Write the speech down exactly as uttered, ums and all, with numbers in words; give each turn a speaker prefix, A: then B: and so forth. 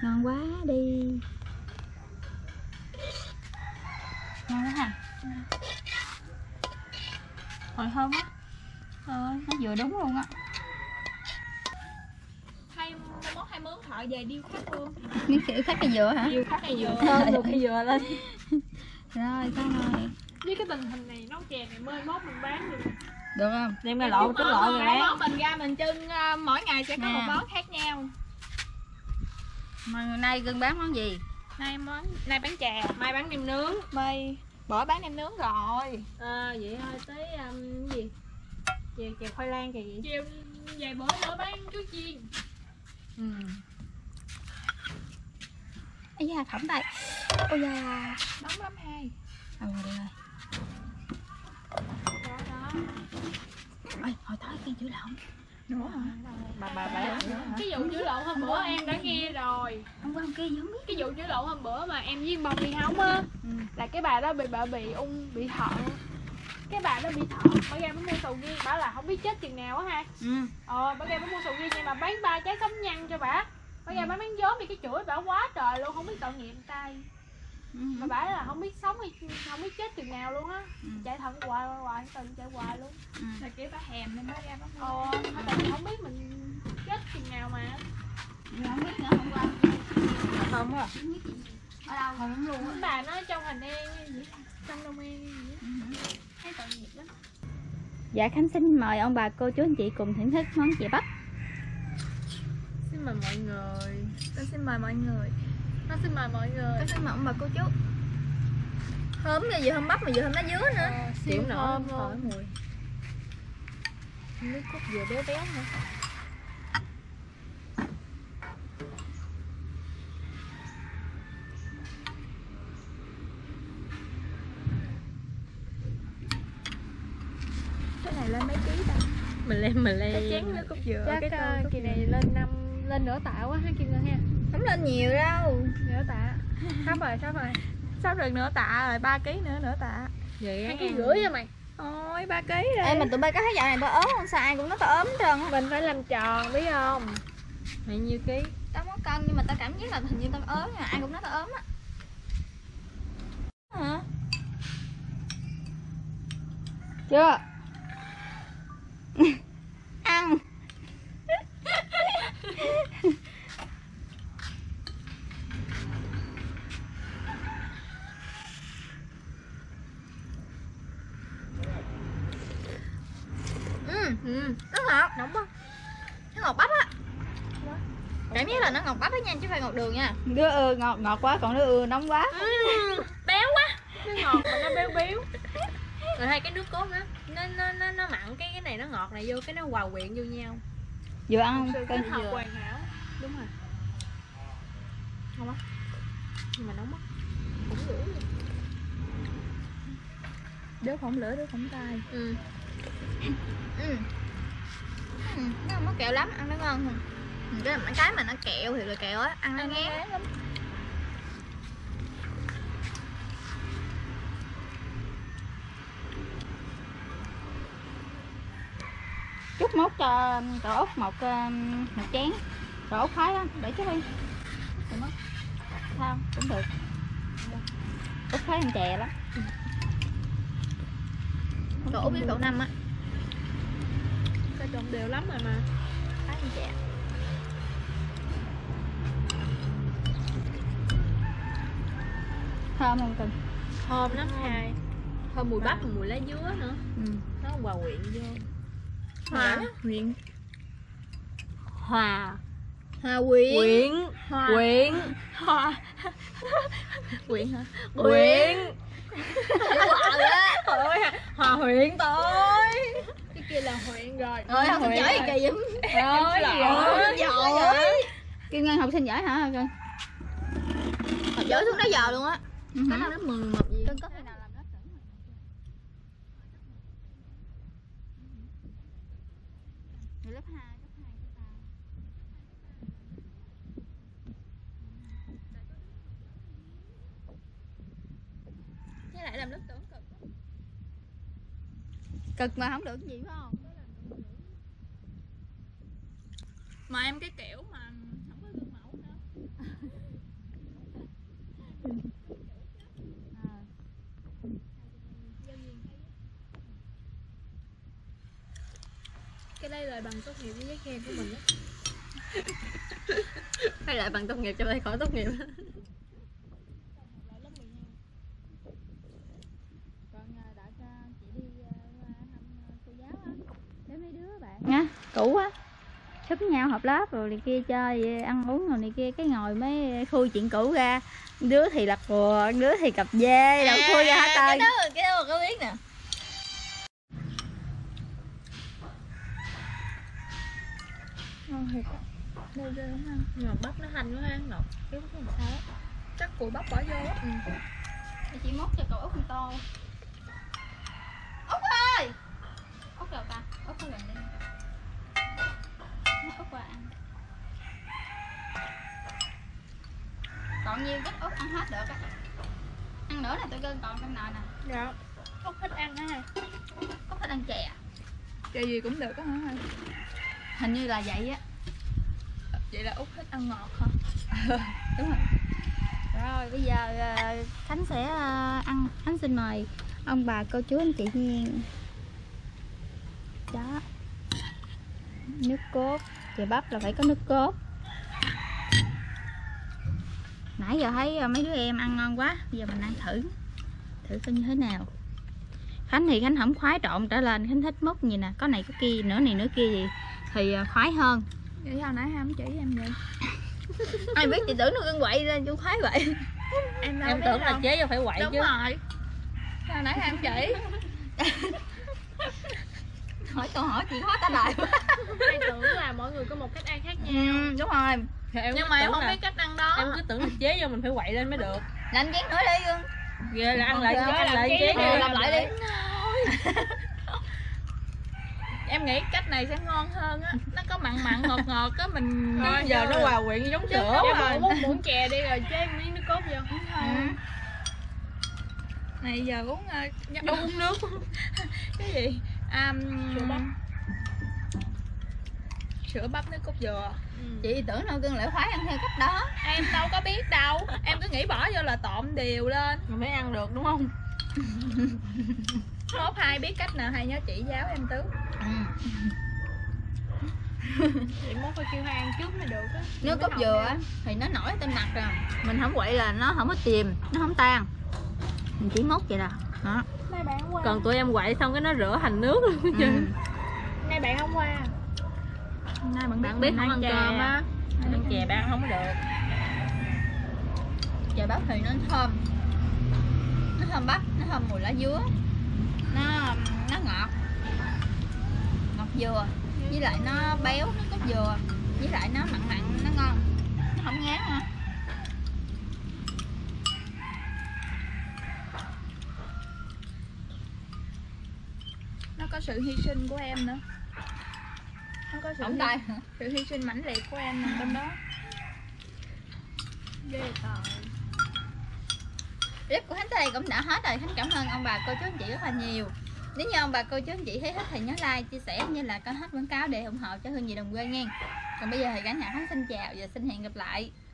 A: Ngon quá đi. Ngon quá ha. Hồi hôm á. Ờ, nó vừa đúng luôn á.
B: Hai món hai mướn thợ về điêu khắc luôn.
A: Miếng kiểu khắc cây dừa hả?
B: Điêu khắc cây dừa hơn được cây dừa lên.
A: Rồi xong rồi.
B: Với cái tình hình này nấu chè này mới mốt mình bán được.
A: Được không?
B: Đem ra lộ tính lộ rồi bán. Món mình ra mình trưng uh, mỗi ngày sẽ có nè. Một món khác nhau.
A: Mà nay Cưng bán món gì?
B: Nay món nay bán chè, mai bán nem nướng, mai bỏ bán nem nướng rồi. À, vậy thôi tới um, gì? Chè chè khoai lang chè gì? Chiều vài bữa nữa bán chuối chiên.
A: Ừ. Ây da thẩm tay. Ôi da.
B: Nóng lắm hai.
A: Ừ được rồi.
B: Đó đó.
A: Ôi, hồi tối kia chữ lộn. Nữa hả?
B: Bà bà bà. Cái vụ chữ lộn hôm bữa em đã nghe rồi.
A: Hôm qua hôm kia gì không biết.
B: Cái vụ chữ lộn hôm bữa mà em với bông đi hóng á. Ừ. Là cái bà đó bị bà bị ung bị thận. Cái bà đó bị thận, bà ra mới mua sầu riêng, bà là không biết chết chừng nào á ha. Ừ. Ờ, bà ra mới mua sầu riêng nhưng mà bán ba trái sống nhăn cho bà. Bà ra bà bán vốn vì cái chuỗi bà quá trời luôn, không biết tội nghiệp tay. Ừ. Mà bà là không biết sống hay không biết chết chừng nào luôn á. Ừ. Chạy thận hoài hoài hoài, từng chạy hoài luôn. Ừ. Là kiểu bà hèm nên bà ra bà mua. Ờ, tại vì không biết mình chết chừng nào mà.
A: Nhưng không biết nữa hôm qua.
B: Không á.
A: Ở đâu không luôn á.
B: Bà nói trong Hành An gì? Trong Đông An gì? Ừ. Thấy tội nghiệp lắm.
A: Dạ Khánh xin mời ông bà cô chú anh chị cùng thưởng thức món chè bắp.
B: Xin mời mọi người. Con xin mời mọi người. Con xin mời mọi người.
A: Con xin mời ông bà cô chú. Thơm như vừa hôm bắp mà vừa hôm lá dứa nữa.
B: Ờ, siêu thơm luôn. Mùi. Nước cốt dừa béo béo nữa.
A: Cái này lên mấy ký ta?
B: Mình lên mình lên.
A: Cái chén nước cốt dừa.
B: Chắc cái kỳ này lên năm lên nửa tạ quá ha Kim Ngân ha.
A: Không lên nhiều đâu.
B: Nửa tạ. Sắp rồi, sắp rồi. Sắp được nửa tạ rồi, ba ký nữa nửa tạ. Vậy hai ký rưỡi cho mày. Ôi ba ký rồi.
A: Ê mà tụi bay có thấy dạo này tao ốm không? Sao ai cũng nói tao ốm hết trơn á.
B: Mình phải làm tròn biết không? Mày nhiêu ký?
A: Tao muốn cân nhưng mà tao cảm giác là hình như tao ốm nha, ai cũng nói tao ốm á. Hả? Chưa? Ăn. Ừ, ừ, nó ngọt, nóng quá. Nó ngọt bắp á. Cảm giác là nó ngọt bắp á nha, chứ không phải ngọt đường nha. Đứa ưa ngọt ngọt quá, còn đứa ưa nóng quá.
B: Ừ, béo quá. Nó ngọt mà nó béo béo. Rồi hai cái nước cốt đó, nó nó nó nó mặn cái cái này nó ngọt này vô cái nó hòa quyện vô nhau.
A: Vừa ăn không?
B: Cái hợp hoàn hảo. Đúng rồi. Ngon quá. Nhưng mà nóng quá. Cũng lửa luôn.
A: Đứa không lửa, đứa không tay.
B: Ừ.
A: Ừ. Ừ, nó không có kẹo lắm, ăn nó ngon không? Cái cái mà nó kẹo thì là kẹo á, ăn nó ngán lắm. Chút mốt cho cậu Út một một chén. Cậu Út khoái lắm, để chút đi. Được mất. Sao? Cũng được. Út khoái ăn chè lắm. Cậu Út với cậu Năm á.
B: Cái trộn đều lắm rồi mà.
A: Khoái ăn chè. Thơm không Cưng?
B: Thơm lắm hai. Thơm mùi bắp và mùi lá dứa nữa.
A: Ừ.
B: Nó hòa quyện vô.
A: Hòa
B: Quyện. Hòa.
A: Hòa quyện.
B: Quyện.
A: Hòa.
B: Quyện.
A: Hòa. Quyện hả?
B: Quyện.
A: Hòa á.
B: Thôi Hòa huyện thôi. Cái kia là huyện rồi.
A: Ơi học sinh giỏi kỳ lắm.
B: Thôi giỏi.
A: Giỏi. Kim Ngân học sinh giỏi hả Cưng? Học giỏi xuống đó giờ luôn á. Có năm lớp mười, mười một gì. Cưng có khi nào làm lớp trưởng mà. Thì lớp hai, lớp hai, lớp ba. Với lại làm lớp trưởng cực. Cực mà không được cái gì phải không? Mà em cái kiểu mà không có gương mẫu nữa.
B: Cái đây là bằng tốt nghiệp với giấy khen của mình á.
A: Hay lại bằng tốt nghiệp cho đây khỏi tốt nghiệp. Nha, cũ á, xúm nhau họp lớp rồi này kia chơi ăn uống rồi này kia, cái ngồi mới khui chuyện cũ ra, đứa thì lật bùa, đứa thì cặp dê, đâu khui ra hết trơn. Cái đó, cái đó có biết nè.
B: Ngon thiệt á, đây ghê lắm ăn. Nhưng mà bắp nó hành quá ăn, nọc cái bắp làm sao á, chắc cùi bắp bỏ vô á. Ừ.
A: Chị móc cho cậu Út con to. Út ơi, Út đâu ta, Út có gần đây. Út qua ăn. Còn nhiêu chắc Út ăn hết được á. Ăn nữa là tụi cưng còn trong nồi nè.
B: Dạ. Út thích ăn á ha.
A: Út thích ăn chè.
B: Chè gì cũng được á hả?
A: Hình như là vậy á.
B: Vậy là Út thích ăn ngọt hả?
A: Đúng rồi. Rồi bây giờ Khánh sẽ ăn. Khánh xin mời ông bà cô chú anh chị nha. Đó, nước cốt, chè bắp là phải có nước cốt. Nãy giờ thấy mấy đứa em ăn ngon quá, bây giờ mình ăn thử thử coi như thế nào. Khánh thì Khánh không khoái trộn trở lên, Khánh thích múc gì nè, có này có kia, nửa này nửa kia gì thì khoái hơn.
B: Vậy sao nãy không chỉ em vậy?
A: Ai biết, chị tưởng nó cưng quậy lên chú khoái vậy.
B: Em, đâu
A: em
B: biết
A: tưởng
B: đâu.
A: là chế vô phải quậy
B: đúng
A: chứ.
B: Đúng rồi. Sao nãy em chỉ?
A: Hỏi câu hỏi chị khó trả lời quá.
B: Em tưởng là mỗi người có một cách ăn khác nhau.
A: Ừ, đúng rồi.
B: Em nhưng mà em không là... biết cách ăn đó.
C: Em cứ tưởng là chế vô mình phải quậy lên mới được.
A: Làm chén nữa đi Gương.
C: Ghê là ăn lại
A: ăn
C: ăn lại chế
A: vô làm lại đi.
B: Em nghĩ cách này sẽ ngon hơn á, nó có mặn mặn ngọt ngọt á mình.
C: Rồi, giờ nó hòa quyện giống sữa
B: rồi. Uống muỗng chè đi rồi chế miếng nước cốt vô.
A: Ừ.
B: Này giờ uống uh, đâu uống nước. Cái gì? Um, sữa bắp. Sữa bắp nước cốt dừa.
A: Ừ. Chị tưởng đâu Gương lại khoái ăn theo cách đó.
B: Em đâu có biết đâu. Em cứ nghĩ bỏ vô là tộm đều lên
C: mình mới ăn được đúng không?
B: Mốt hai biết cách nào hay nhớ chỉ giáo em Tứ.
A: Ừ.
B: Chị mốt phải kêu hai ăn trước mới được á.
A: Nước cốt dừa á thì nó nổi trên mặt rồi, mình không quậy là nó không có chìm, nó không tan, mình chỉ mốt vậy là đó.
B: Nay bạn không qua.
C: Còn tụi em quậy xong cái nó rửa thành nước luôn. Ừ.
B: Nay bạn không qua.
A: Nay bạn biết,
C: bạn biết không ăn
B: chè.
C: cơm á, ăn chè bạn không có được.
A: Chè bắp thì nó thơm, nó thơm bắp, nó thơm mùi lá dứa, nó nó ngọt ngọt dừa, với lại nó béo, nó có dừa, với lại nó mặn mặn, nó ngon, nó không ngán ha.
B: Nó có sự hy sinh của em nữa. Nó có sự
A: Không
B: hy...
A: tay
B: sự hy sinh mãnh liệt của em nằm trong đó. Ghê tởm.
A: Clip của Khánh tới đây cũng đã hết rồi. Khánh cảm ơn ông bà cô chú anh chị rất là nhiều. Nếu như ông bà cô chú anh chị thấy thích thì nhớ like, chia sẻ như là có hết quảng cáo để ủng hộ cho Hương Vị Đồng Quê nha. Còn bây giờ thì cả nhà Khánh xin chào và xin hẹn gặp lại.